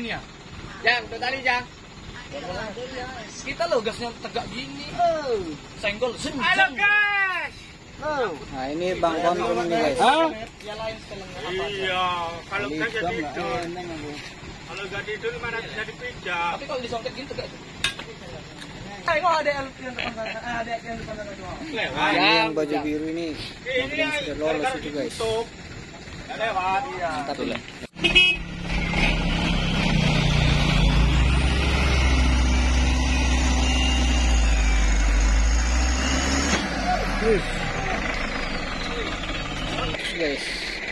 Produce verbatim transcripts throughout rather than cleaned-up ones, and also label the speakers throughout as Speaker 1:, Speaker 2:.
Speaker 1: ini ya. Jang, tuh tali Jang. Kita lo gasnya tegak gini. Oh, senggol. Halo guys.
Speaker 2: Oh. Nah ini bang kontrol ini guys.
Speaker 1: Hah?
Speaker 3: Iya, kalau nggak jadi itu.
Speaker 2: Enak,
Speaker 3: Kalau nggak tidur mana bisa dipijak.
Speaker 1: Tapi kalau disongket gini tegak. Ayo ada yang depan sana, ada yang depan sana doang.
Speaker 2: Nah, ini yang baju biru ini
Speaker 3: Ini
Speaker 2: yang sudah lolos itu guys.
Speaker 3: Lewat. Iya.
Speaker 2: Mantap ya. Guys.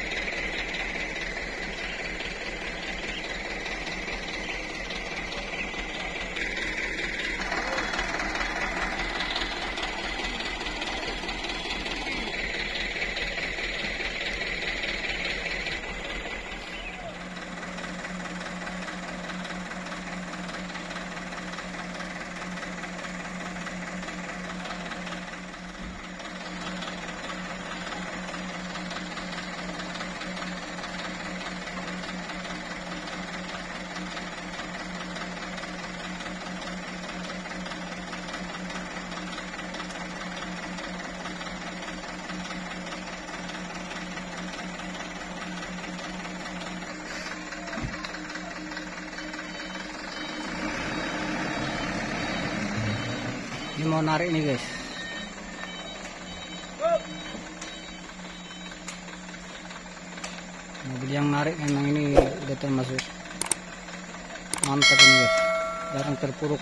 Speaker 2: Ini mau narik nih guys. Mobil yang narik memang ini udah termasuk mantap ini guys. Jarang terpuruk.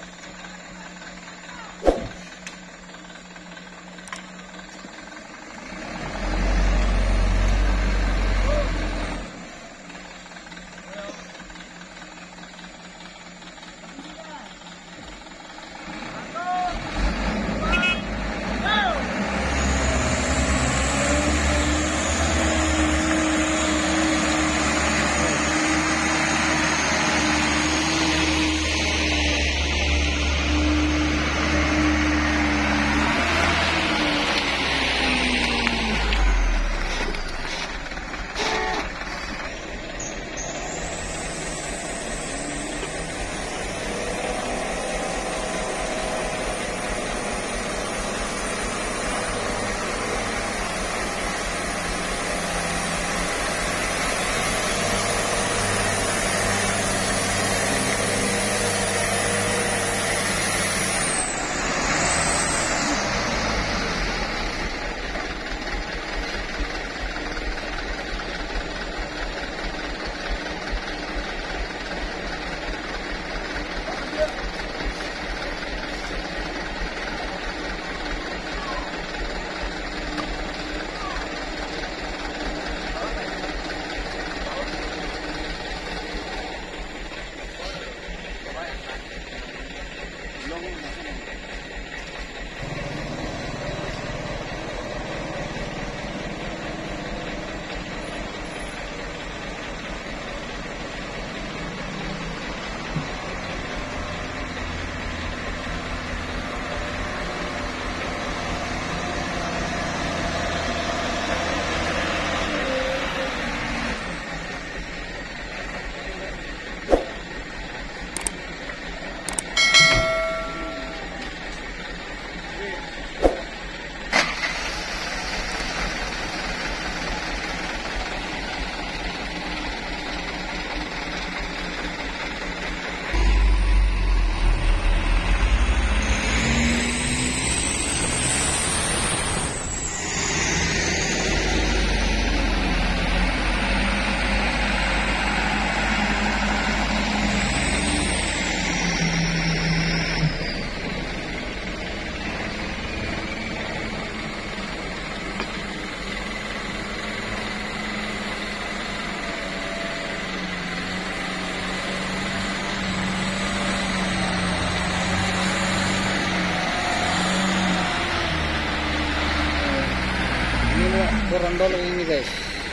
Speaker 2: Rondol ini guys.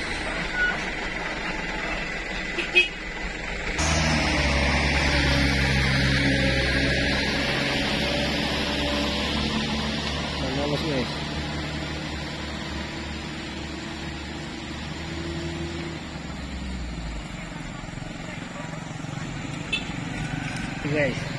Speaker 2: Lolos guys.
Speaker 3: guys.